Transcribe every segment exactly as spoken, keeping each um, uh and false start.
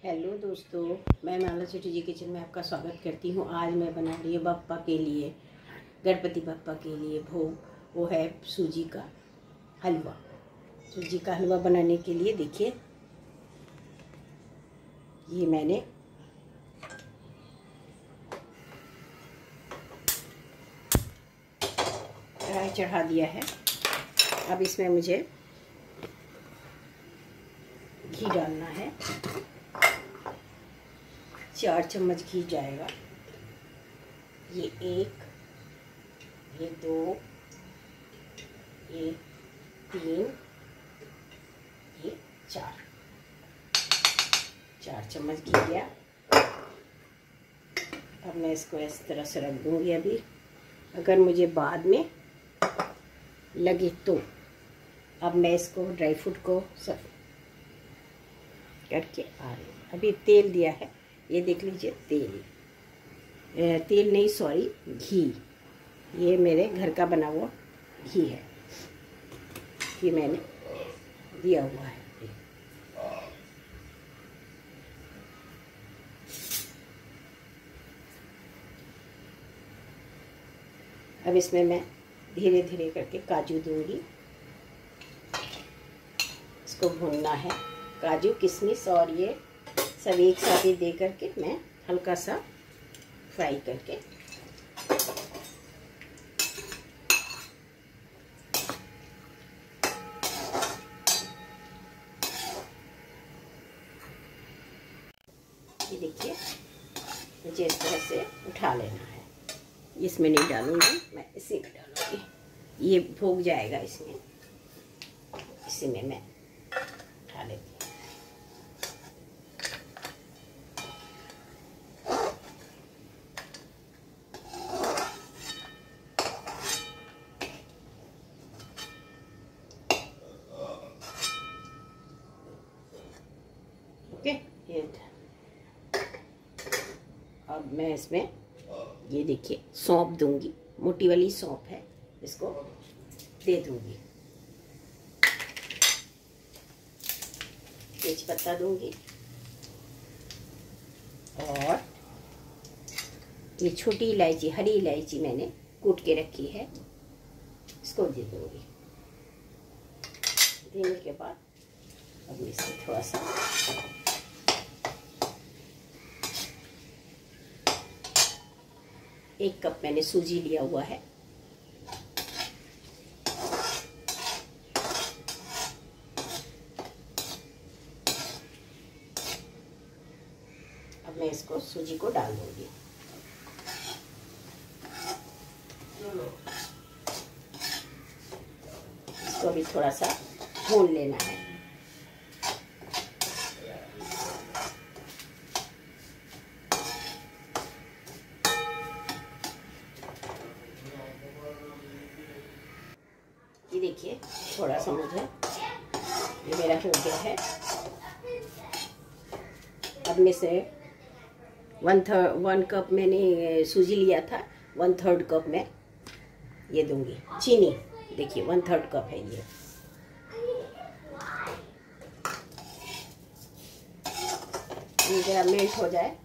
Hello दोस्तों, मैं माला सेठी जी kitchen में आपका स्वागत करती हूँ। आज मैं बना रही हूँ बप्पा के लिए, गणपति बप्पा के लिए भोग। वो है सूजी का हलवा। सूजी का हलवा बनाने के लिए देखिए, ये मैंने कढ़ाई चढ़ा दिया है। अब इसमें मुझे घी डालना है। चार चम्मच घी जाएगा। ये एक, ये दो, ये तीन, ये चार चार चम्मच घी गया। अब मैं इसको इस तरह से रख दूंगी। अभी अगर मुझे बाद में लगे तो अब मैं इसको ड्राई फ्रूट को सब करके आ रही हूँ। अभी तेल दिया है, ये देख लीजिए। तेल तेल नहीं सॉरी घी, ये मेरे घर का बना हुआ घी है, ये मैंने दिया हुआ है। अब इसमें मैं धीरे धीरे करके काजू दूंगी। इसको भूनना है। काजू किशमिश और ये सब एक साथ ही दे करके मैं हल्का सा फ्राई करके ये देखिए, मुझे इस तरह से उठा लेना है। इसमें नहीं डालूंगी, मैं इसी में डालूंगी। ये भूग जाएगा इसमें, इसी में मैं उठा लेती हूँ। ओके, ये अब मैं इसमें ये देखिए सौंफ दूंगी। मोटी वाली सौंफ है, इसको दे दूंगी। तेज पत्ता दूंगी और ये छोटी इलायची, हरी इलायची मैंने कूट के रखी है, इसको दे दूंगी। देने के बाद अब इसमें थोड़ा सा एक कप मैंने सूजी लिया हुआ है, अब मैं इसको सूजी को डाल दूंगी। इसको भी थोड़ा सा भून लेना है। ये देखिए, थोड़ा सा मुझे ये मेरा हो गया है। अब में से वन थर्ड वन कप मैंने सूजी लिया था, वन थर्ड कप मैं ये दूंगी चीनी। देखिए वन थर्ड कप है ये। ये जरा मेल्ट हो जाए,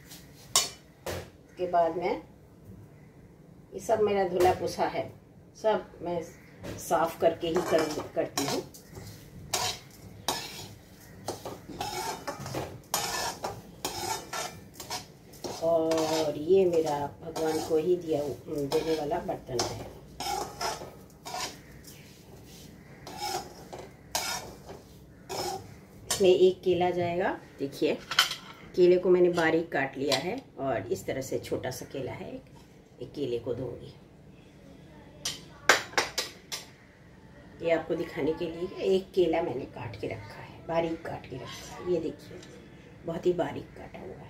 उसके बाद में ये सब मेरा धुला पुछा है, सब मैं साफ करके ही कर, करती हूँ। और ये मेरा भगवान को ही दिया देने वाला बर्तन है। इसमें एक केला जाएगा। देखिए, केले को मैंने बारीक काट लिया है और इस तरह से छोटा सा केला है, एक केले को दूंगी। ये आपको दिखाने के लिए एक केला मैंने काट के रखा है, बारीक काट के रखा है। ये देखिए, बहुत ही बारीक काटा हुआ है।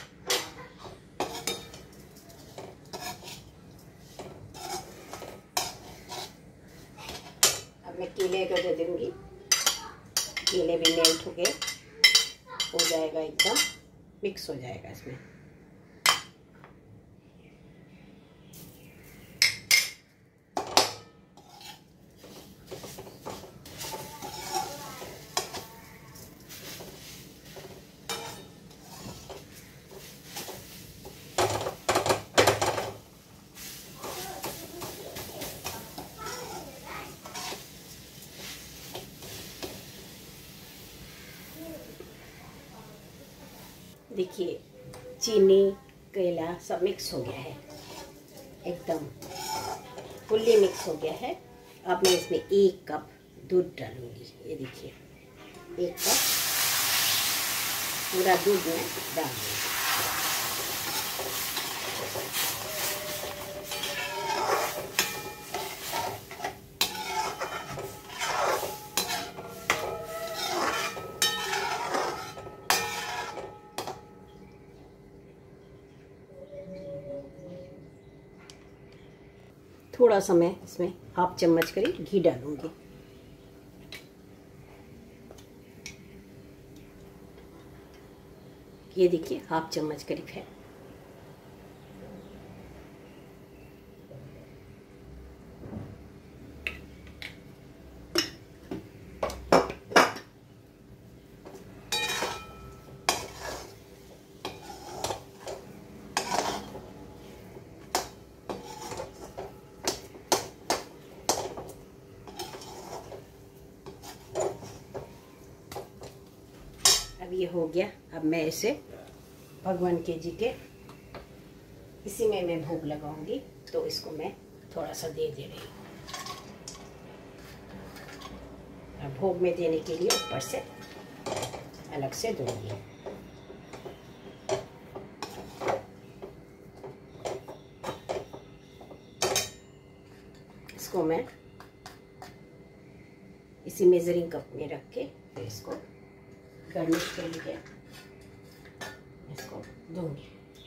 अब मैं केले को दे दूंगी। केले भी मेल्ट हो गए, हो जाएगा, एकदम मिक्स हो जाएगा इसमें। देखिए चीनी केला सब मिक्स हो गया है, एकदम फुल्ली मिक्स हो गया है। अब मैं इसमें एक कप दूध डालूंगी। ये देखिए एक कप पूरा दूध में डाल दूँगी। थोड़ा सा मैं इसमें हाफ चम्मच करीब घी डालूंगी। ये देखिए हाफ चम्मच करीब है। अब ये हो गया। अब मैं इसे भगवान के जी के इसी में मैं भोग लगाऊंगी, तो इसको मैं थोड़ा सा दे दे रही हूँ। भोग में देने के लिए ऊपर से अलग से दूंगी। इसको मैं इसी मेजरिंग कप में रख के फिर इसको गार्निश के लिए इसको दूंगी।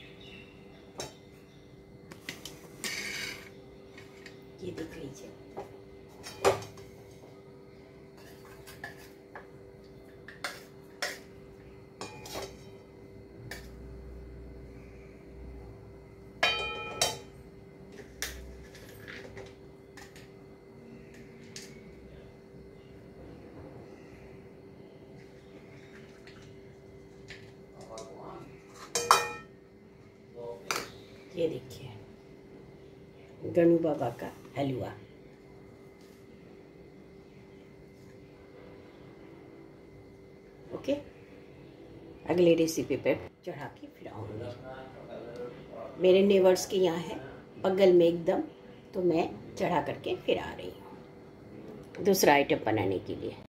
ये देख लीजिए। ये देखिए गणू बाबा का हलवा। ओके, अगले रेसिपी पे चढ़ा के फिर आऊँगी। मेरे नेवर्स के यहाँ है बगल में एकदम, तो मैं चढ़ा करके फिर आ रही हूँ दूसरा आइटम बनाने के लिए।